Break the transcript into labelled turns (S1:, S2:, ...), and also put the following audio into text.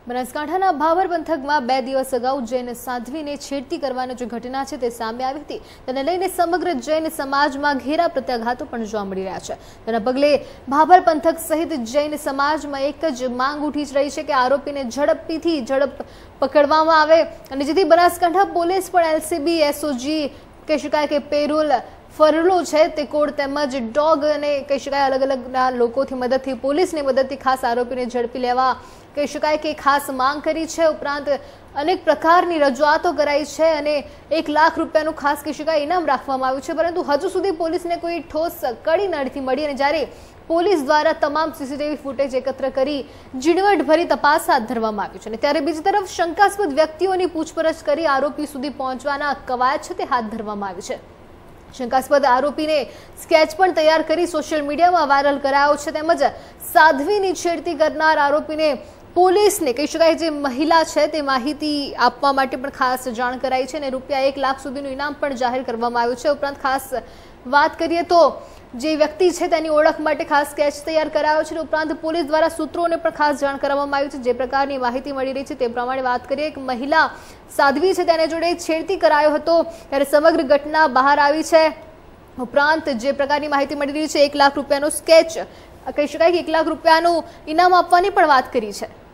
S1: બનાસકાંઠાના ભાભર પંથકમાં 2 દિવસ અગાઉ જૈન સાધ્વીને છેડતી કરવાની જે ઘટના છે તે સામે આવી હતી, તેને લઈને સમગ્ર જૈન સમાજમાં ઘેરા પ્રત્યાઘાતો પણ જોવા મળી રહ્યા છે। તેના પગલે ભાભર પંથક સહિત જૈન સમાજમાં એક જ માંગ ઉઠી રહી છે કે આરોપીને ઝડપથી પકડવામાં આવે અને જેથી બનાસકાંઠા પોલીસ પણ એલસીબી, એસઓજી કહી શકાય કે પેરોલ ફરલો છે તે કોડ તેમજ ડોગ અને કહી શકાય અલગ અલગના લોકોથી મદદથી પોલીસની મદદથી ખાસ આરોપીને ઝડપી લેવા કહી શકાય કે ખાસ માંગ કરી છે। ઉપરાંત અનેક પ્રકારની રજૂઆતો કરાઈ છે અને 1 લાખ રૂપિયાનું ખાસ કહી શકાય ઇનામ રાખવામાં આવ્યું છે, પરંતુ હજુ સુધી પોલીસને કોઈ ઠોસ કડી નથી મળી અને જ્યારે પોલીસ દ્વારા તમામ સીસીટીવી ફૂટેજ એકત્ર કરી ઝીણવટભરી તપાસ હાથ ધરવામાં આવી છે અને ત્યારે બીજી તરફ શંકાસ્પદ વ્યક્તિઓની પૂછપરછ કરી આરોપી સુધી પહોંચવાના કવાયત છે તે હાથ ધરવામાં આવી છે। શંકાસ્પદ આરોપીને સ્કેચ પણ તૈયાર કરી સોશિયલ મીડિયામાં વાયરલ કરાયો છે, તેમજ સાધ્વીની છેડતી કરનાર આરોપીને પોલીસને કહી શકાય જે મહિલા છે તે માહિતી આપવા માટે પણ ખાસ જાણ કરાઈ છે અને રૂપિયા 1 લાખ સુધીનું ઇનામ પણ જાહેર કરવામાં આવ્યું છે। ઉપરાંત ખાસ વાત કરીએ તો જે વ્યક્તિ છે તેની ઓળખ માટે ખાસ સ્કેચ તૈયાર કરાયો છે। ઉપરાંત પોલીસ દ્વારા સૂત્રોને પણ ખાસ જાણ કરવામાં આવી છે। જે પ્રકારની માહિતી મળી રહી છે તે પ્રમાણે વાત કરીએ, એક મહિલા સાધ્વી છે તેને જોડે છેડતી કરાયો હતો ત્યારે સમગ્ર ઘટના બહાર આવી છે। ઉપરાંત જે પ્રકારની માહિતી મળી રહી છે 1 લાખ રૂપિયાનો સ્કેચ કહી શકાય કે 1 લાખ રૂપિયાનું ઇનામ આપવાની પણ વાત કરી છે।